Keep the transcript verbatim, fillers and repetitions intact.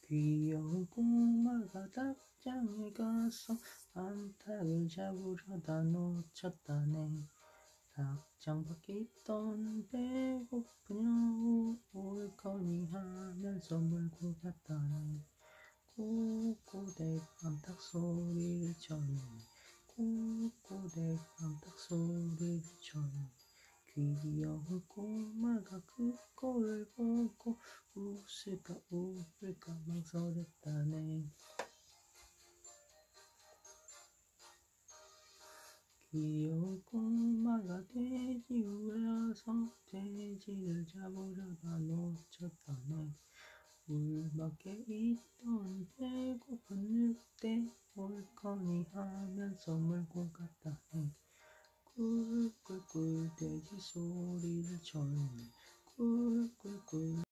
귀여운 꼬마가 닭장에 가서 암탉을 잡으려다 놓쳤다네. 닭장 밖에 있던 배고픈 여우 옳거니 하면서 물고 갔다네. 꼬꼬댁 암탉 소리를 쳐요. 꼬꼬댁 암탉 소리를 쳐요. 귀여운 꼬마가 그 꼴을 보고 웃을까 울까 망설였다네. 귀여운 꼬마가 돼지 위에 와서 돼지를 잡으려다 놓쳤다네. 물 밖에 있던 배고픈 늑대 옳거니 하면서 물고 갔다네. 꿀꿀꿀 돼지 소리를 쳐요. 꿀꿀꿀